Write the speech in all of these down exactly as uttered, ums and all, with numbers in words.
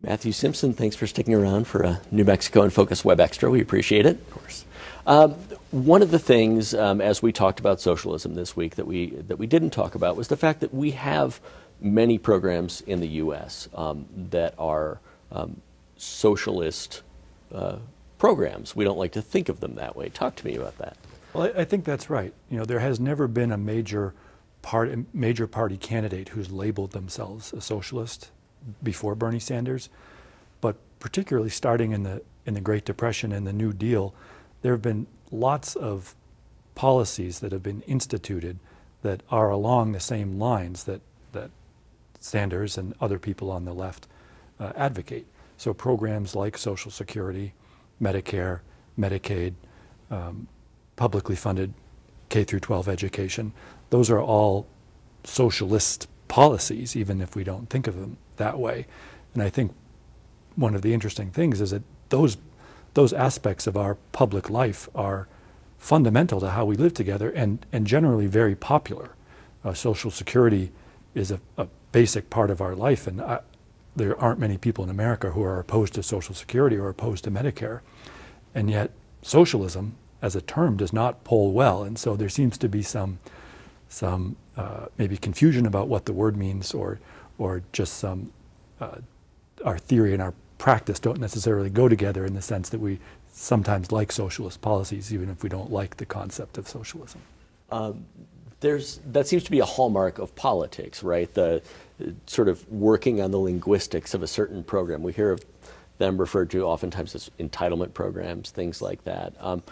Matthew Simpson, thanks for sticking around for a New Mexico in Focus Web Extra. We appreciate it. Of course. Um, one of the things, um, as we talked about socialism this week, that we that we didn't talk about was the fact that we have many programs in the U S um, that are um, socialist uh, programs. We don't like to think of them that way. Talk to me about that. Well, I, I think that's right. You know, there has never been a major part, major party candidate who's labeled themselves a socialist before Bernie Sanders, but particularly starting in the in the Great Depression and the New Deal, there have been lots of policies that have been instituted that are along the same lines that that Sanders and other people on the left uh, advocate. So programs like Social Security, Medicare, Medicaid, um, publicly funded K through twelve education, those are all socialist policies, even if we don't think of them that way. And I think one of the interesting things is that those those aspects of our public life are fundamental to how we live together and, and generally very popular. Uh, Social Security is a, a basic part of our life, and I, there aren't many people in America who are opposed to Social Security or opposed to Medicare. And yet socialism as a term does not poll well, and so there seems to be some some uh, maybe confusion about what the word means, or or just some uh, our theory and our practice don't necessarily go together in the sense that we sometimes like socialist policies even if we don't like the concept of socialism. Um, there's that seems to be a hallmark of politics, right? The uh, sort of working on the linguistics of a certain program. We hear of them referred to oftentimes as entitlement programs, things like that. Um,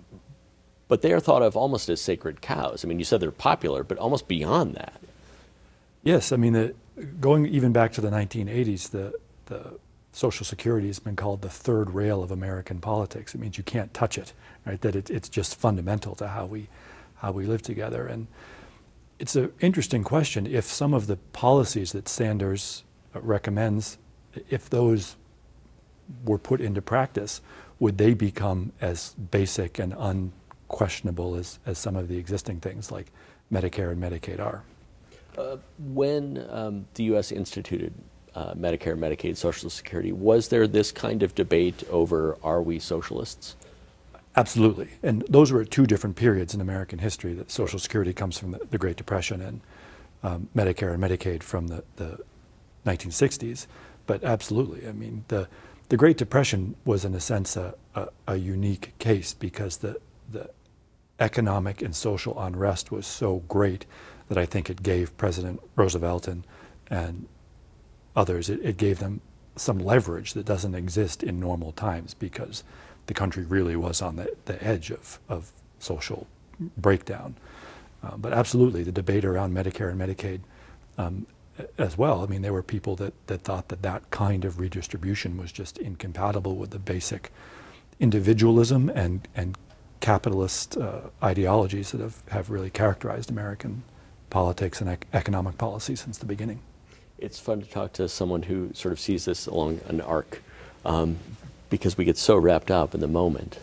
but they are thought of almost as sacred cows. I mean, you said they're popular, but almost beyond that. Yes, I mean, the, going even back to the nineteen eighties, the, the Social Security has been called the third rail of American politics. It means you can't touch it, right? That it, it's just fundamental to how we, how we live together. And it's an interesting question if some of the policies that Sanders recommends, if those were put into practice, would they become as basic and unquestionable as, as some of the existing things like Medicare and Medicaid are? Uh, when um, the U S instituted uh, Medicare, Medicaid, Social Security, was there this kind of debate over are we socialists? Absolutely. And those were at two different periods in American history. That Social Security comes from the, the Great Depression, and um, Medicare and Medicaid from the, the nineteen sixties. But absolutely, I mean, the, the Great Depression was in a sense a, a, a unique case because the, the economic and social unrest was so great that I think it gave President Roosevelt and, and others, it, it gave them some leverage that doesn't exist in normal times because the country really was on the, the edge of, of social breakdown. Uh, but absolutely, the debate around Medicare and Medicaid um, as well, I mean, there were people that, that thought that that kind of redistribution was just incompatible with the basic individualism and, and capitalist uh, ideologies that have, have really characterized American politics and ec economic policy since the beginning. It's fun to talk to someone who sort of sees this along an arc um, because we get so wrapped up in the moment.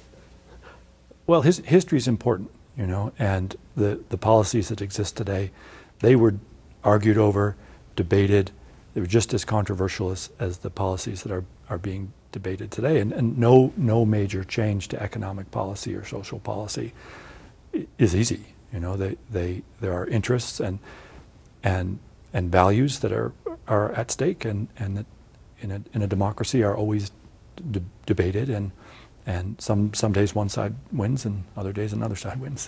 Well, his, history is important, you know, and the, the policies that exist today, they were argued over, debated. They were just as controversial as, as the policies that are, are being debated today. And, and no, no major change to economic policy or social policy is easy. You know, they, they, there are interests and, and, and values that are, are at stake, and, and that in a, in a democracy are always de debated, and, and some, some days one side wins and other days another side wins.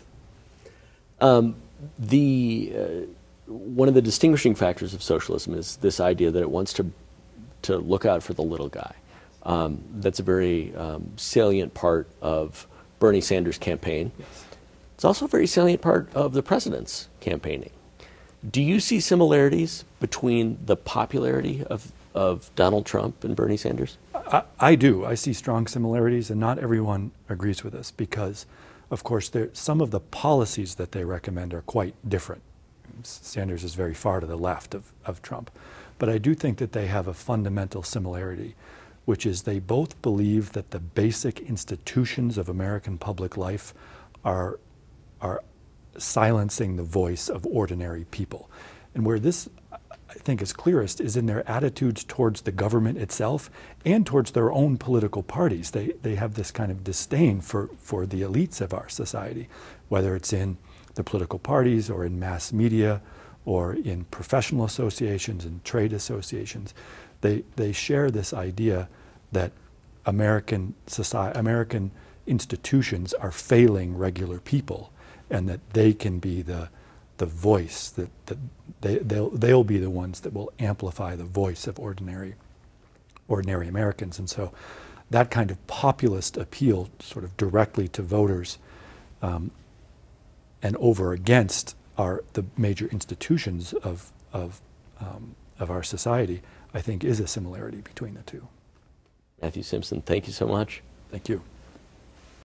Um, the, uh, one of the distinguishing factors of socialism is this idea that it wants to, to look out for the little guy. Um, that's a very um, salient part of Bernie Sanders' campaign. Yes. It's also a very salient part of the president's campaigning. Do you see similarities between the popularity of, of Donald Trump and Bernie Sanders? I, I do. I see strong similarities, and not everyone agrees with us because, of course, there, some of the policies that they recommend are quite different. Sanders is very far to the left of, of Trump. But I do think that they have a fundamental similarity, which is they both believe that the basic institutions of American public life are are silencing the voice of ordinary people. And where this I think is clearest is in their attitudes towards the government itself and towards their own political parties. They, they have this kind of disdain for, for the elites of our society, whether it's in the political parties or in mass media or in professional associations and trade associations. They, they share this idea that American society, American institutions are failing regular people, and that they can be the the voice, that, that they, they'll, they'll be the ones that will amplify the voice of ordinary, ordinary Americans. And so that kind of populist appeal sort of directly to voters um, and over against our, the major institutions of, of, um, of our society, I think is a similarity between the two. Matthew Simpson, thank you so much. Thank you.